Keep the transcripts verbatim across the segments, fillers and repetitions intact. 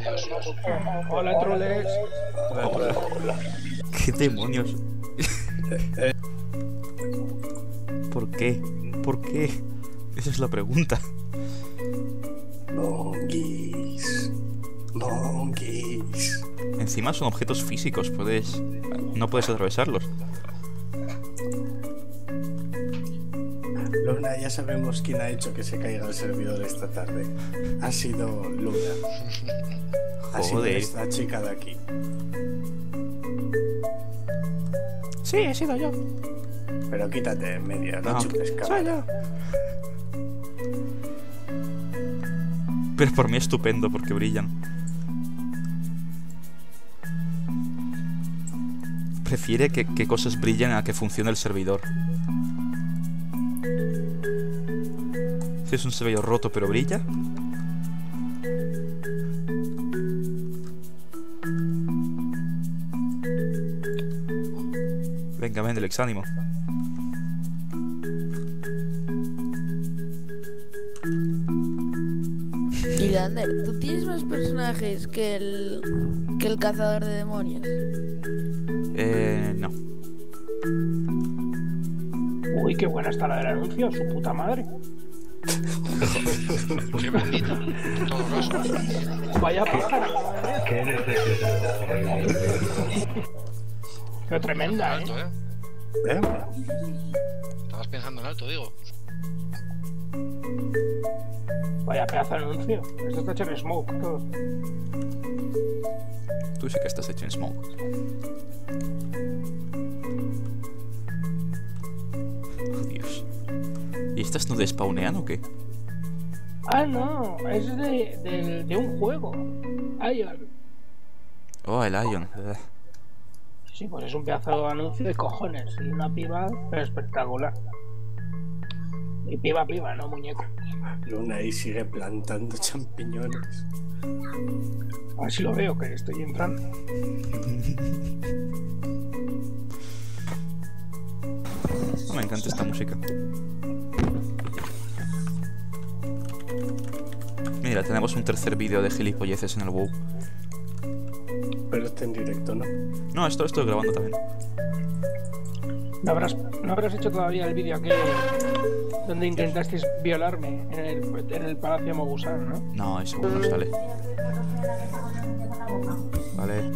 Dios. Hola, troles. ¿Qué demonios? ¿Por qué? ¿Por qué? Esa es la pregunta. Monkeys. Monkeys. Encima son objetos físicos, puedes... no puedes atravesarlos. Luna, ya sabemos quién ha hecho que se caiga el servidor esta tarde. Ha sido Luna. Ha sido Joder. esta chica de aquí. Sí, he sido yo. Pero quítate en medio, no, No, chupes soy cámara. yo. Pero por mí estupendo, porque brillan. Prefiere que, que cosas brillen a que funcione el servidor. Si es un servidor roto pero brilla. Venga, Mendelex, ánimo. Y Lander, ¿tú tienes más personajes que el que el cazador de demonios? Eh, no. Uy, qué buena está la del anuncio, su puta madre. Qué bonito. Todo rosa. Vaya pájaro. ¿Qué necesidad? Qué tremenda, Alto, ¿eh? ¿eh? ¿Eh? Estabas pensando en alto, digo. Vaya pedazo de anuncio. Esto está hecho en Smoke, todo. Tú sí que estás hecho en smoke. Oh, Dios. ¿Y estas no despawnean o qué? Ah, no, es de, de, de un juego. Ion. Oh, el Ion. Ugh. Sí, pues es un pedazo de anuncio de cojones. Y una piba pero espectacular. Y piba, piba, no muñeco. Luna ahí sigue plantando champiñones. A ver si lo veo, que estoy entrando. Oh, me encanta esta música. Mira, tenemos un tercer vídeo de gilipolleces en el WoW. Pero está en directo, ¿no? No, esto lo estoy grabando también. ¿No habrás, no habrás hecho todavía el vídeo aquel donde intentasteis violarme en el, en el Palacio Mogusan, ¿no? No, eso aún no sale. Vale.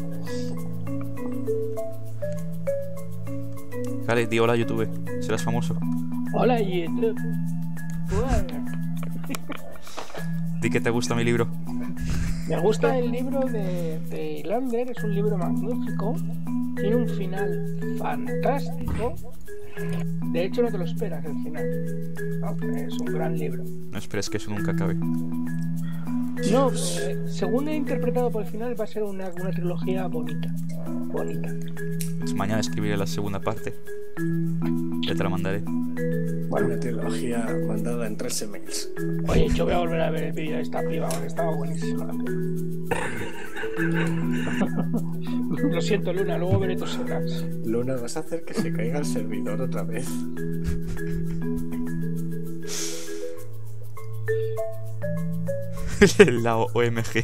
Vale, di hola a YouTube. Serás famoso. Hola, YouTube. Bueno, Di que te gusta mi libro. me gusta el libro de, de Lander, es un libro magnífico. Tiene un final fantástico. De hecho, no te lo esperas el final. No, es un gran libro. No esperes que eso nunca acabe. No, eh, según he interpretado por el final, va a ser una, una trilogía bonita. Bonita. Pues mañana escribiré la segunda parte. Ya te la mandaré. Bueno, una trilogía mandada en trece mails. Oye, yo voy a volver a ver el vídeo de esta piba, porque estaba buenísima. Lo siento, Luna, luego veré tus setas. Luna, vas a hacer que se caiga el servidor otra vez. La O M G.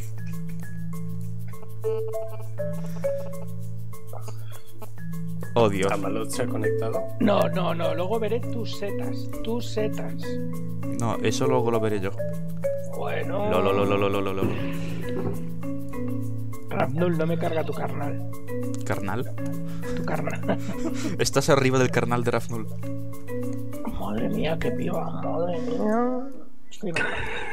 Oh, Dios. ¿Tamalot se ha conectado? No, no, no, luego veré tus setas, tus setas. No, eso luego lo veré yo. Bueno. Lo, lo, lo, lo, lo, lo, lo, lo. Rafnul, no me carga tu carnal. ¿Carnal? Tu carnal. Estás arriba del carnal de Rafnul. Madre mía, qué piba. Madre mía. Estoy enamorado.